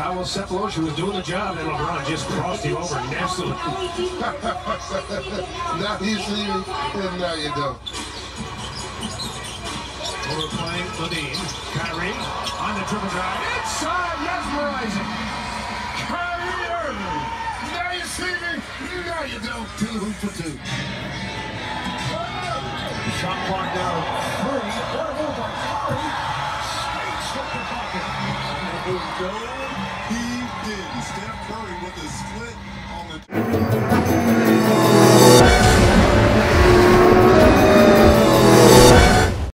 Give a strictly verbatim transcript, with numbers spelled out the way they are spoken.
Towel Cephalosha was doing the job, and LeBron just crossed him over and nestled. Now you see me, and now you don't. Overplaying Levine. Kyrie on the triple drive. Inside, mesmerizing. Kyrie Irving. Now you see me, now you don't. Two hoop for two. Shot clock down. Three. What a move by Kyrie. Straight strip the pocket. And go, he did. Steph Curry with a split.